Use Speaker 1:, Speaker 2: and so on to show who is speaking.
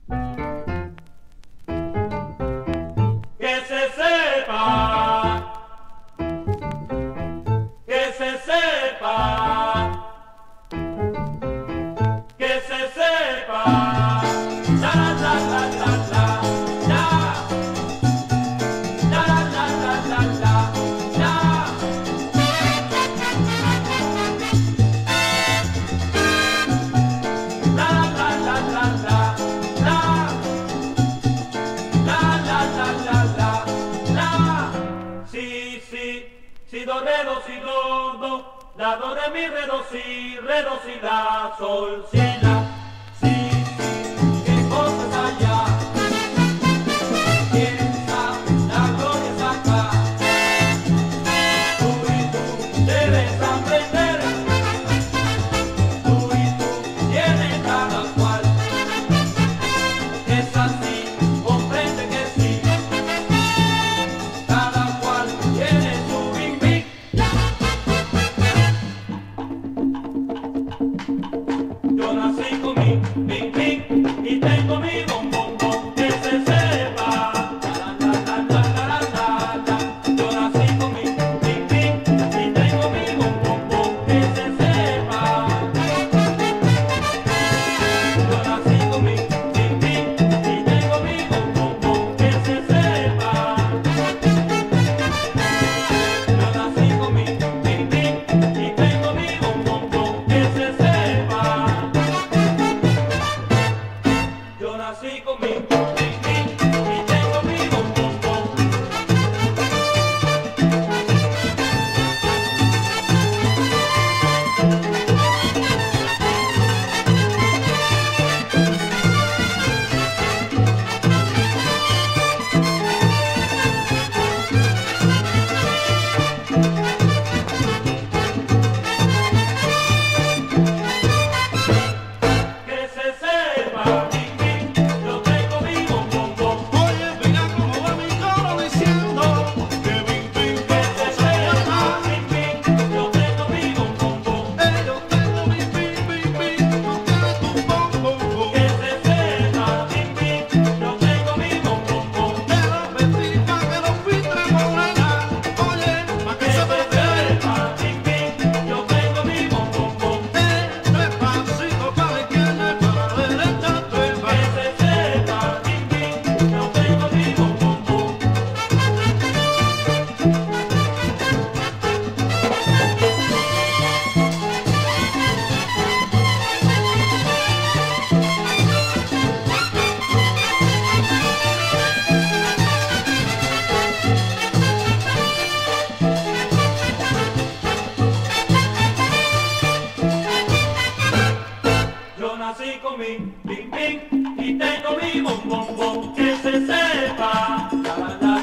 Speaker 1: Que se sepa, que se sepa, que se sepa. La la la la la la, la la la la la la, la. La la la la la, la. La la la la la la. Si si si do re do si do re mi re do si la sol si la. Si si qué cosas allá. Piensa la gloria es acá. Tú y tú debes aprender. Tú y tú tienes cada cual. Es así, comprende que sí. Cada cual tiene su bing bing. Yo nací con mi bing bing y tengo mi bom bom bom. Que se sepa. La la la la la la la la. Yo nací con mi bing bing y tengo mi bom bom bom. Que se sepa. Yo nací con mi bing bing y tengo mi bom bom bom. Que se sepa. Yo nací con mi bing bing y tengo mi bom bom bom. Que se sepa. Yo nací con mi bing bing y tengo mi bom bom bom. Que se sepa, bing bing, yo tengo mi bom bom bom.
Speaker 2: Oye, mira cómo va mi coro diciendo que bing bing
Speaker 1: Que
Speaker 2: bom
Speaker 1: se
Speaker 2: se llama.
Speaker 1: sepa, bing bing, yo tengo mi bom bom bom.
Speaker 2: Yo tengo mi bing bing bing, tú tienes tu bom bom bom.
Speaker 1: Que se sepa, bing bing, yo tengo mi bom bom bom.
Speaker 2: Te lo metí pa' que lo filtre morena. Oye, pa' que
Speaker 1: Que
Speaker 2: se
Speaker 1: se
Speaker 2: prepare.
Speaker 1: sepa, bing bing, yo tengo mi bom bom bom.
Speaker 2: Tres pasitos para la izquierda y para la derecha, tres
Speaker 1: Que
Speaker 2: pasos.
Speaker 1: se sepa, bing bing, yo tengo mi bom bom bom. Yo nací con mi bing bing y tengo mi bom bom bom. Que se sepa. La la la